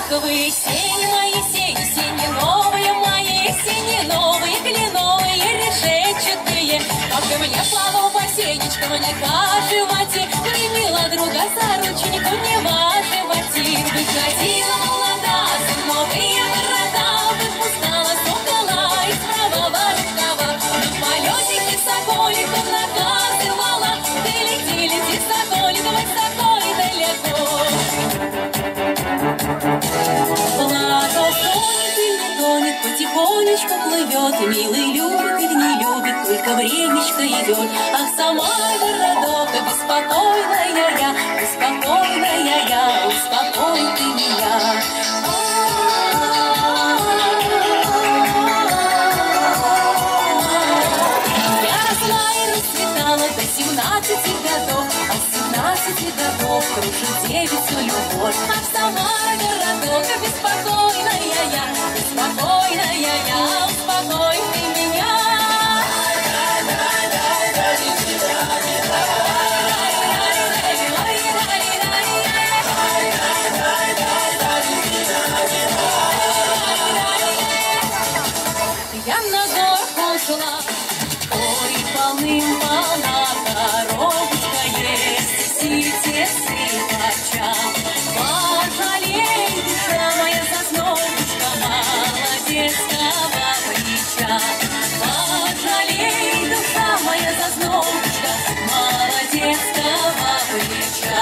ласковые сени мои, сени новые мои, сени новые, кленовые, решетчатые. А ко мне славу по сенечкам не каживати, примила друга за рученьку не важивати. Выходила молода за новые города, выпускала сокола из правого рукава. На полетике соколиков наказывала, ты лети, соколиков, соколик далеко. Ладно, тонет или не тонет, потихонечку плывет, и милый любит или не любит, только времечко идет. Ах, сама городок, беспокойная я, успокой ты меня. Я росла и расцветала до 17 годов, а с 17 годов кружит девицу любовь. Ах, сама городок, беспокойная я, успокой ты меня. Я на горку шла, ой, полным-полна коробочка есть, сидите сыпача. Пожалей, душа моя заснобушка, молодецкого плеча. Пожалей, душа моя заснобушка, молодецкого плеча.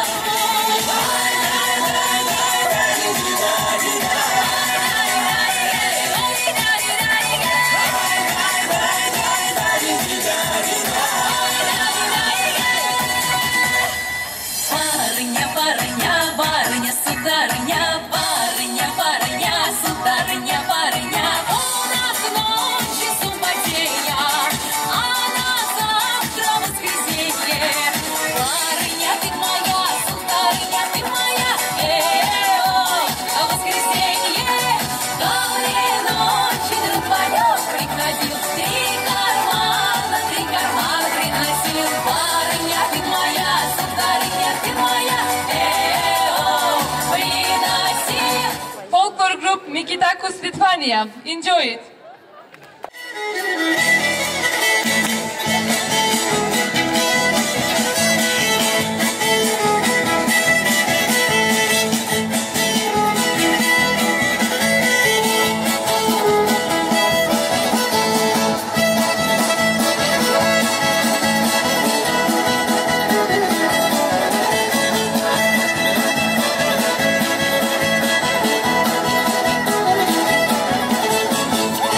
Барыня, сударыня, сударыня, барыня, у нас ночью субботея, а на завтра воскресенье. Барыня ты моя, сударыня ты моя, воскресенье. Доброй ночи, друг Валек приходил, три кармана приносил. Барыня ты моя, сударыня ты моя, Folklore group Mikitakus Lithuania. Enjoy it. Thank you.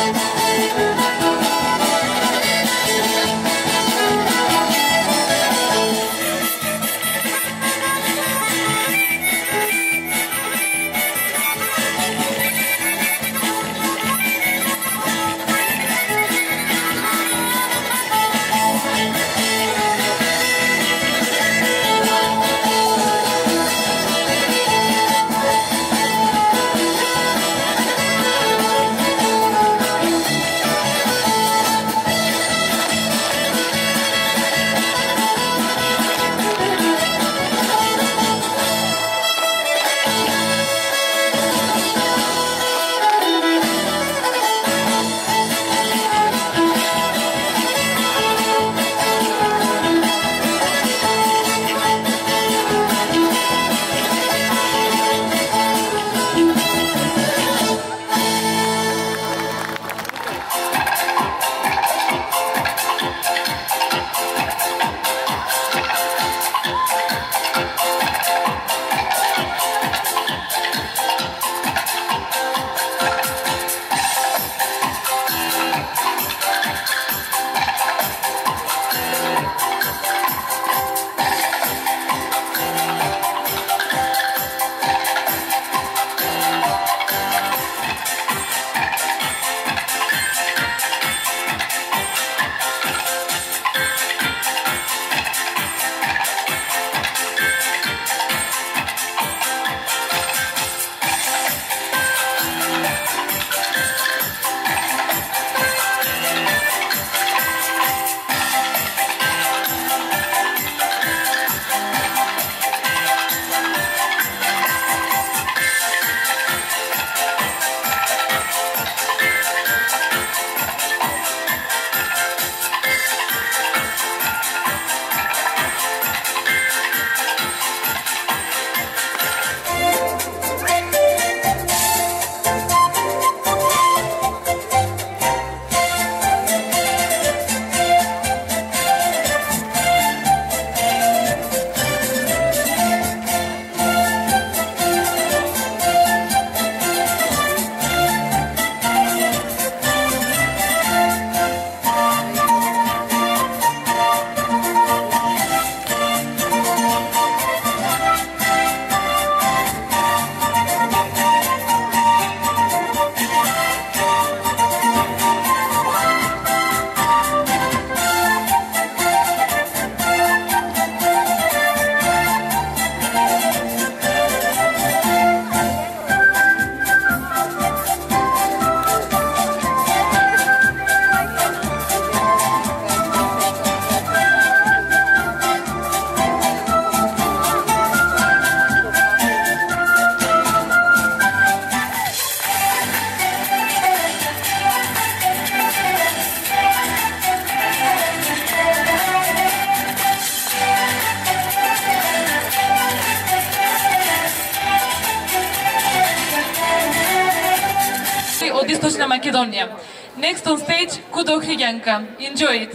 Macedonia. Next on stage, Kudo Hriganka. Enjoy it.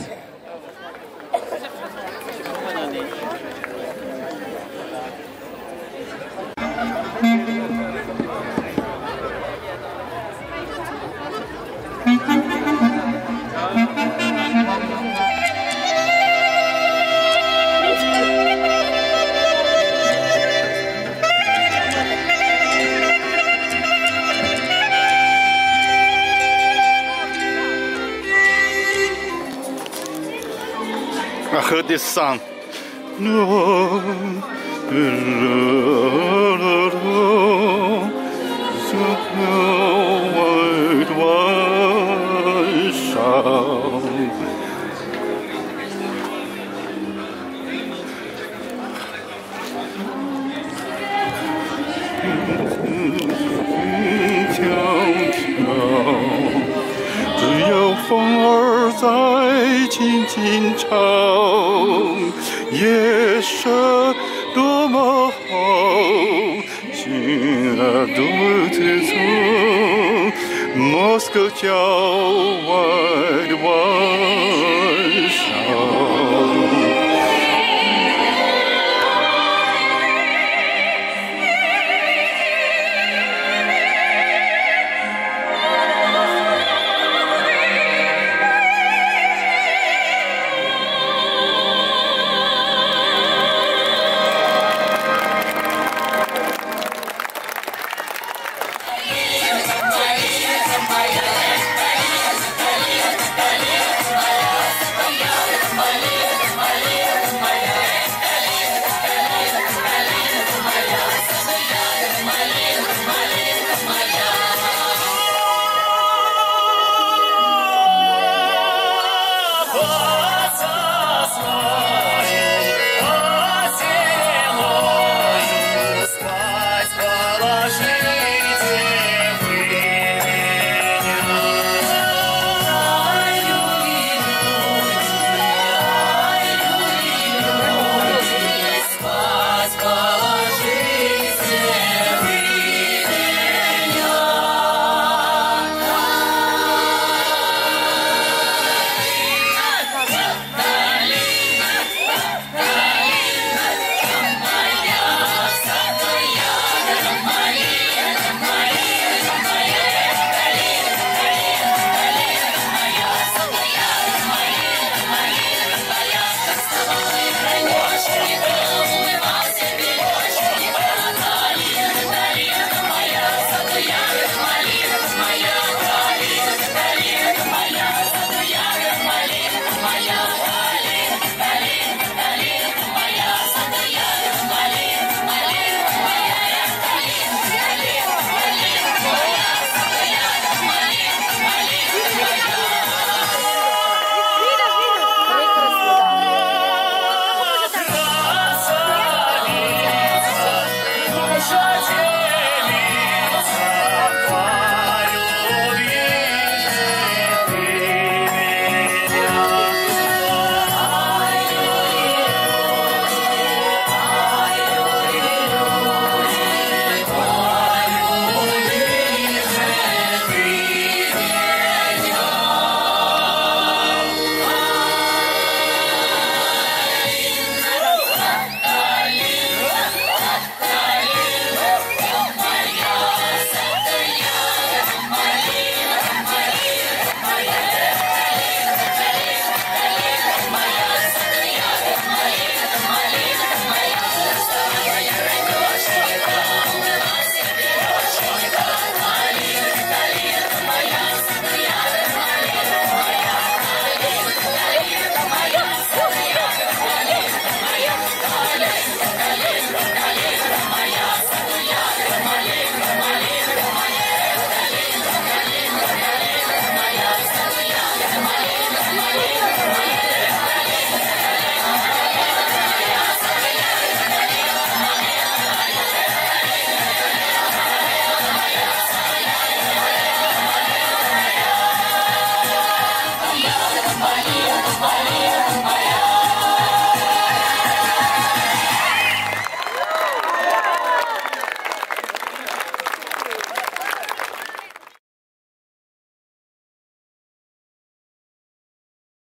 I heard this song. Moscow